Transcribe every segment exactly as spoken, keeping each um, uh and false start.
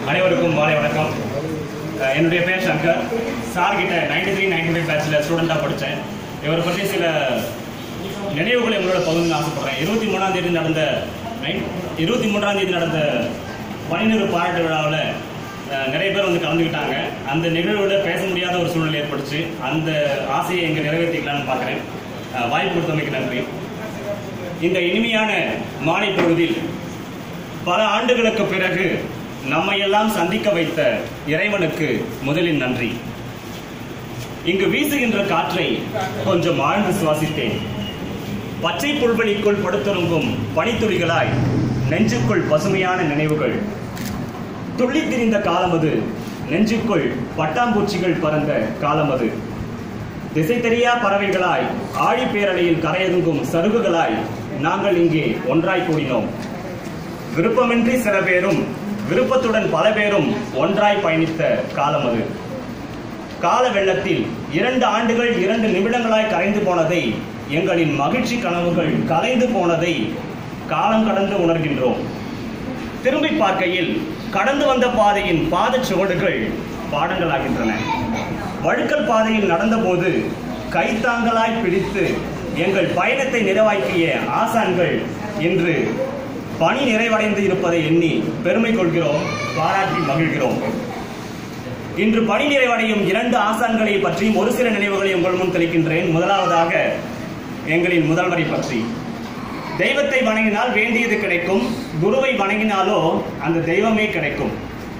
அனைவருக்கும் மாலை வணக்கம். என்னுடைய பேர் சங்கர். சார் கிட்ட நைன்டி த்ரீ நைன்டி ஃபைவ் பேட்சில் ஸ்டூடெண்டாக படித்தேன். இவரை பற்றி சில நினைவுகளை உங்களோட பகிர்ந்து ஆசைப்படுறேன். இருபத்தி மூணாம் தேதி நடந்த நைன் இருபத்தி மூன்றாம் தேதி நடந்த பணிநிறு பாராட்டு விழாவில் நிறைய பேர் வந்து கலந்துக்கிட்டாங்க. அந்த நிகழ்வில் பேச முடியாத ஒரு சூழ்நிலை ஏற்பட்டுச்சு. அந்த ஆசையை எங்கே நிறைவேற்றிக்கலான்னு பார்க்குறேன். வாய்ப்பு கொடுத்தமைக்கு நன்றி. இந்த இனிமையான மாலை பொழுதில் பல ஆண்டுகளுக்கு பிறகு நம்மையெல்லாம் சந்திக்க வைத்த இறைவனுக்கு முதலில் நன்றி. இங்கு வீசுகின்ற காற்றை கொஞ்சம் ஆழ்ந்து சுவாசித்தேன். பச்சை புல்வெளிக்குள் படுத்துறங்கும் பனித்துளிகளாய் நெஞ்சுக்குள் பசுமையான நினைவுகள். துள்ளி திரிந்த காலம் அது. நெஞ்சுக்குள் பட்டாம்பூச்சிகள் பறந்த காலம் அது. திசை தெரியா பறவைகளாய் ஆழி பேரலையில் கரையதுங்கும் சருகுகளாய் நாங்கள் இங்கே ஒன்றாய் கூடினோம். விருப்பமின்றி சில பேரும் விருப்பத்துடன் பல பேரும் ஒன்றாய் பயணித்த காலம் அது. கால வெள்ளத்தில் இரண்டு ஆண்டுகள் இரண்டு நிமிடங்களாய் கரைந்து போனதை, எங்களின் மகிழ்ச்சி கனவுகள் கலைந்து போனதை காலம் கடந்து உணர்கின்றோம். திரும்பி பார்க்கையில் கடந்து வந்த பாதையின் பாத சுவடுகள் பாடங்களாகின்றன. வழுக்கல் பாதையில் நடந்தபோது கைத்தாங்களாய் பிடித்து எங்கள் பயணத்தை நிறைவாக்கிய ஆசான்கள் இன்று பணி நிறைவடைந்து இருப்பதை எண்ணி பெருமை கொள்கிறோம், பாராட்டி மகிழ்கிறோம். இன்று பணி நிறைவடையும் இரண்டு ஆசான்களை பற்றி ஒரு சில நினைவுகளை உங்கள் முன் தெளிக்கின்றேன். முதலாவதாக எங்களின் முதல்வரை பற்றி. தெய்வத்தை வணங்கினால் வேண்டியது கிடைக்கும், குருவை வணங்கினாலோ அந்த தெய்வமே கிடைக்கும்.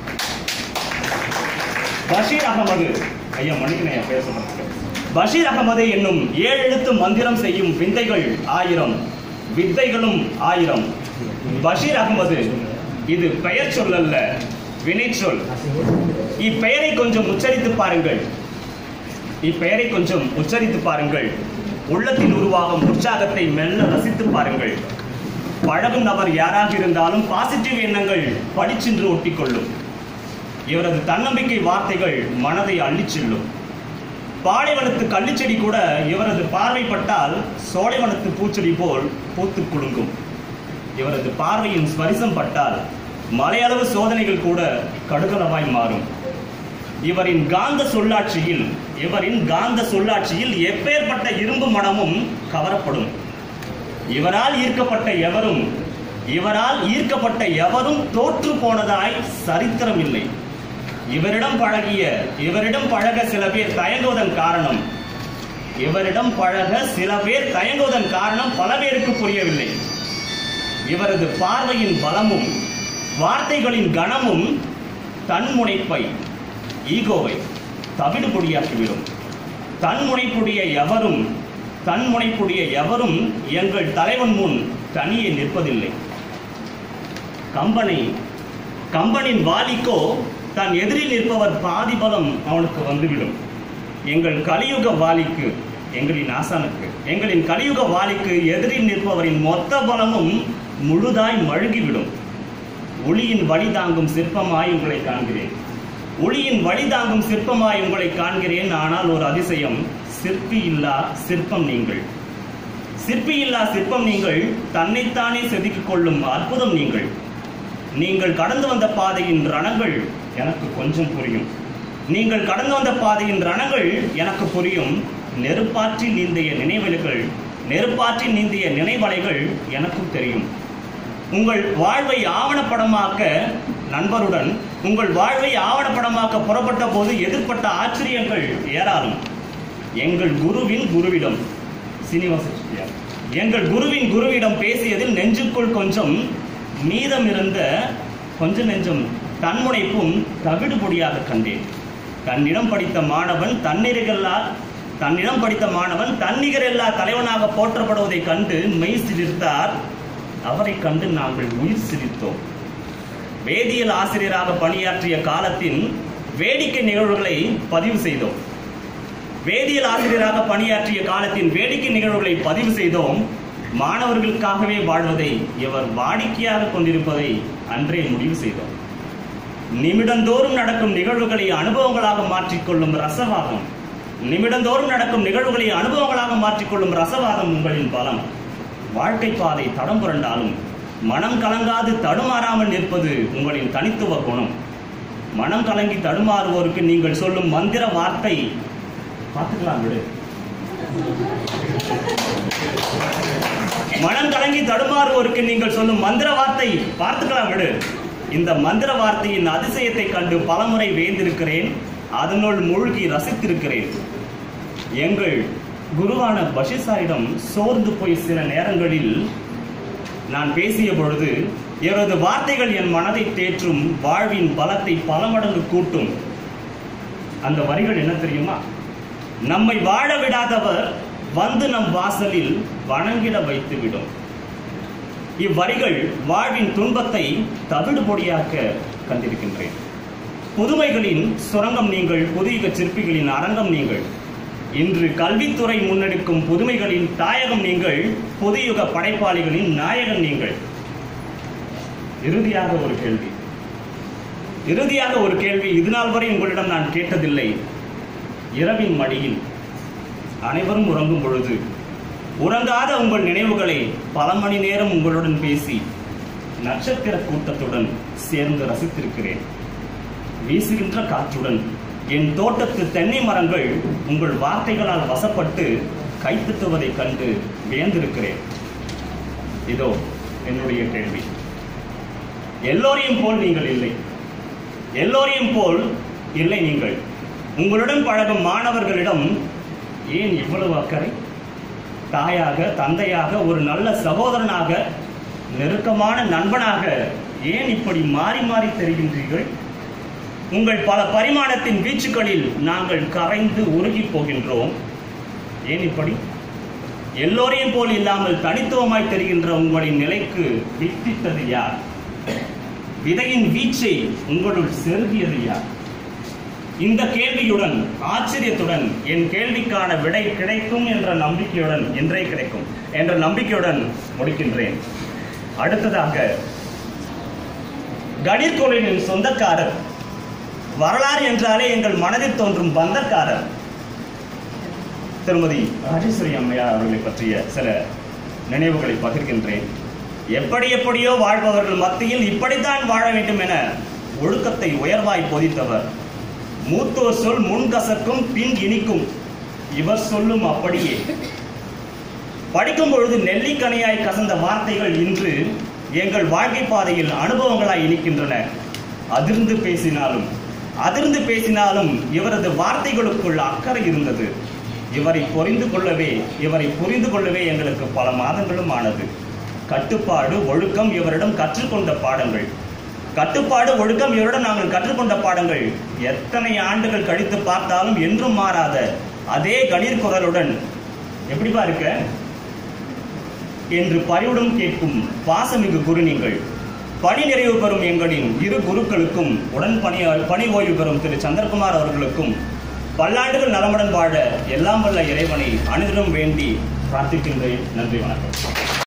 பஷீர் அகமது ஐயா மணிக்கணையா பேச பஷீர் அகமது என்னும் ஏழு எழுத்து மந்திரம் செய்யும் விந்தைகள் ஆயிரம், வித்தைகளும் ஆயிரம். பஷீர் அகமது இது பெயர் சொல் அல்ல, வினை சொல். இப்பெயரை கொஞ்சம் உச்சரித்து பாருங்கள். இப்பெயரை கொஞ்சம் உச்சரித்து பாருங்கள். உள்ளத்தில் உருவாகும் உற்சாகத்தை மெல்ல ரசித்து பாருங்கள். பழகும் நபர் யாராக இருந்தாலும் பாசிட்டிவ் எண்ணங்கள் படிச்சென்று ஒட்டிக்கொள்ளும். இவரது தன்னம்பிக்கை வார்த்தைகள் மனதை அள்ளிச் செல்லும். பாலைவனத்து கள்ளிச்செடி கூட இவரது பார்வைப்பட்டால் சோலைவனத்து பூச்செடி போல் பூத்து குலுங்கும். இவரது பார்வையின் ஸ்பரிசம் பட்டால் மலையளவு சோதனைகள் கூட கடுகளவாய் மாறும். இவரின் காந்த சொல்லாட்சியில் இவரின் காந்த சொல்லாட்சியில் எப்பேற்பட்ட இரும்பு மனமும் கவரப்படும். இவரால் ஈர்க்கப்பட்ட எவரும் இவரால் ஈர்க்கப்பட்ட எவரும் தோற்று போனதாய் சரித்திரம் இல்லை. இவரிடம் பழகிய இவரிடம் பழக சில பேர் தயங்குவதன் காரணம் இவரிடம் பழக சில பேர் தயங்குவதன் காரணம் பல பேருக்கு புரியவில்லை. இவரது பார்வையின் பலமும் வார்த்தைகளின் கனமும் தன்முனைப்பை, ஈகோவை தவிடு பொடியாக்கிவிடும். தன்முனைப்புடைய எவரும் தன்முனைப்புடைய எவரும் எங்கள் தலைவன் முன் தனியே நிற்பதில்லை. கம்பனை கம்பனின் வாலிக்கோ தன் எதிரில் நிற்பவர் பாதி பலம் அவனுக்கு வந்துவிடும். எங்கள் கலியுக வாலிக்கு எங்களின் ஆசானுக்கு எங்களின் கலியுக வாலிக்கு எதிரில் நிற்பவரின் மொத்த பலமும் முழுதாய் மழுகிவிடும். ஒளியின் வழி தாங்கும் சிற்பமாய் உங்களை காண்கிறேன் ஒளியின் வழி தாங்கும் சிற்பமாய் உங்களை காண்கிறேன். ஆனால் ஒரு அதிசயம், சிற்பி இல்லா சிற்பம் நீங்கள். சிற்பி இல்லா சிற்பம் நீங்கள். தன்னைத்தானே செதுக்கிக் கொள்ளும் அற்புதம் நீங்கள். நீங்கள் கடந்து வந்த பாதையின் ரணங்கள் எனக்கு கொஞ்சம் புரியும். நீங்கள் கடந்து வந்த பாதையின் ரணங்கள் எனக்கு புரியும். நெருப்பாற்றில் நீந்திய நினைவலைகள் நெருப்பாற்றில் நீந்திய நினைவலைகள் எனக்கும் தெரியும். உங்கள் வாழ்வை ஆவணப்படமாக்க நண்பருடன் உங்கள் வாழ்வை ஆவணப்படமாக்க புறப்பட்ட போது எதிர்பட்ட ஆச்சரியங்கள் ஏராளம். எங்கள் குருவின் குருவிடம் சீனிவாச செட்டியார் எங்கள் குருவின் குருவிடம் பேசியதில் நெஞ்சுக்குள் கொஞ்சம் மீதம் இருந்த கொஞ்ச நெஞ்சம் தன்முனைப்பும் தவிடு பொடியாக கண்டேன். தன்னிடம் படித்த மாணவன் தன்னிகரெல்லா தன்னிடம் படித்த மாணவன் தன்னிகரெல்லா தலைவனாக போற்றப்படுவதை கண்டு மெய் சிலிர்த்தார். அவரை கண்டு நாங்கள் உயிர் சிரித்தோம். வேதியியல் ஆசிரியராக பணியாற்றிய காலத்தின் வேடிக்கை நிகழ்வுகளை பதிவு செய்தோம். வேதியியல் ஆசிரியராக பணியாற்றிய காலத்தின் வேடிக்கை நிகழ்வுகளை பதிவு செய்தோம். மாணவர்களுக்காகவே வாழ்வதை இவர் வாடிக்கையாக கொண்டிருப்பதை அன்றே முடிவு செய்தோம். நிமிடந்தோறும் நடக்கும் நிகழ்வுகளை அனுபவங்களாக மாற்றிக்கொள்ளும் ரசவாதம் நிமிடந்தோறும் நடக்கும் நிகழ்வுகளை அனுபவங்களாக மாற்றிக்கொள்ளும் ரசவாதம் உங்களின் பலம். வாழ்க்கை பாதை தடம் புரண்டாலும் மனம் கலங்காது தடுமாறாமல் நிற்பது உங்களின் தனித்துவ குணம். மனம் கலங்கி தடுமாறுவோருக்கு நீங்கள் சொல்லும் மந்திர வார்த்தை பார்த்துக்கலாம் விடு. மனம் கலங்கி தடுமாறுவோருக்கு நீங்கள் சொல்லும் மந்திர வார்த்தை பார்த்துக்கலாம் விடு. இந்த மந்திர வார்த்தையின் அதிசயத்தை கண்டு பலமுறை வேந்திருக்கிறேன், அதனுள் மூழ்கி ரசித்திருக்கிறேன். எங்கள் குருவான பஷீசாரிடம் சோர்ந்து போய் சில நேரங்களில் நான் பேசிய பொழுது இவரது வார்த்தைகள் என் மனதை தேற்றும், வாழ்வின் பலத்தை பல மடங்கு கூட்டும். அந்த வரிகள் என்ன தெரியுமா? நம்மை வாழ விடாதவர் வந்து நம் வாசலில் வணங்கிட வைத்துவிடும். இவ்வரிகள் வாழ்வின் துன்பத்தை தவிடு பொடியாக்க கண்டிருக்கின்றேன். புதுமைகளின் சுரங்கம் நீங்கள், புதுயுக சிற்பிகளின் அரங்கம் நீங்கள். இன்று கல்வித்துறை முன்னெடுக்கும் புதுமைகளின் தாயகம் நீங்கள், புதுயுக படைப்பாளிகளின் நாயகன் நீங்கள். இறுதியாக ஒரு கேள்வி இறுதியாக ஒரு கேள்வி இதுநாள் வரை உங்களிடம் நான் கேட்டதில்லை. இரவின் மடியில் அனைவரும் உறங்கும் பொழுது உறங்காத உங்கள் நினைவுகளை பல மணி நேரம் உங்களுடன் பேசி நட்சத்திர கூட்டத்துடன் சேர்ந்து ரசித்திருக்கிறேன். வீசுகின்ற காற்றுடன் என் தோட்டத்து தென்னை மரங்கள் உங்கள் வார்த்தைகளால் வசப்பட்டு கைத்தட்டுவதை கண்டு வியந்திருக்கிறேன். இதோ என்னுடைய கேள்வி. எல்லோரையும் போல் நீங்கள் இல்லை, எல்லோரையும் போல் இல்லை நீங்கள். உங்களுடன் பழகும் மாணவர்களிடம் ஏன் இவ்வளவு அக்கறை? தாயாக, தந்தையாக, ஒரு நல்ல சகோதரனாக, நெருக்கமான நண்பனாக ஏன் இப்படி மாறி மாறி தெரிகின்றீர்கள்? உங்கள் பல பரிமாணத்தின் வீச்சுக்களில் நாங்கள் கரைந்து உருகி போகின்றோம். ஏன் இப்படி? எல்லோரையும் போல் இல்லாமல் தனித்துவமாய் தெரிகின்ற உங்களின் நிலைக்கு வித்திட்டது யார்? விதையின் வீச்சை உங்களுள் செருகியது யார்? இந்த கேள்வியுடன், ஆச்சரியத்துடன், என் கேள்விக்கான விடை கிடைக்கும் என்ற நம்பிக்கையுடன், இன்றே கிடைக்கும் என்ற நம்பிக்கையுடன் முடிக்கின்றேன். அடுத்ததாக, கணீர் கோயிலின் சொந்தக்காரர், வரலாறு என்றாலே எங்கள் மனதில் தோன்றும் பந்தக்காரர் திருமதி ராஜேஸ்வரி அம்மையார் அவர்களை பற்றிய சில நினைவுகளை பகிர்கின்றேன். எப்படி எப்படியோ வாழ்பவர்கள் மத்தியில் இப்படித்தான் வாழ வேண்டும் என ஒழுக்கத்தை உயர்வாய் போதித்தவர். மூத்தோர் சொல் முன்கசக்கும் பின் இனிக்கும், இவர் சொல்லும் அப்படியே. படிக்கும் பொழுது நெல்லிக்கனியாய் கசந்த வார்த்தைகள் இன்று எங்கள் வாழ்க்கை பாதையில் அனுபவங்களாய் இனிக்கின்றன. அதிர்ந்து பேசினாலும் அதிர்ந்து பேசினாலும் இவரது வார்த்தைகளுக்குள் அக்கறை இருந்தது. இவரை புரிந்து கொள்ளவே இவரை புரிந்து கொள்ளவே எங்களுக்கு பல மாதங்களும் ஆனது. கட்டுப்பாடு, ஒழுக்கம் இவரிடம் கற்றுக்கொண்ட பாடங்கள். கட்டுப்பாடு, ஒழுக்கம் இவரிடம் நாங்கள் கற்றுக்கொண்ட பாடங்கள் எத்தனை ஆண்டுகள் கழித்து பார்த்தாலும் என்றும் மாறாத அதே கணீர் குரலுடன் எப்படிப்பா இருக்க என்று பரிவுடன் கேட்கும் பாசமிகு குரு நீங்கள். பணி நிறைவு பெறும் எங்களின் இரு குருக்களுக்கும், உடன் பணி பணி ஓய்வு பெறும் திரு சந்திரகுமார் அவர்களுக்கும் பல்லாண்டுகள் நலமுடன் வாழ எல்லாம் வல்ல இறைவனை அனுதினம் வேண்டி பிரார்த்திக்கின்றேன். நன்றி, வணக்கம்.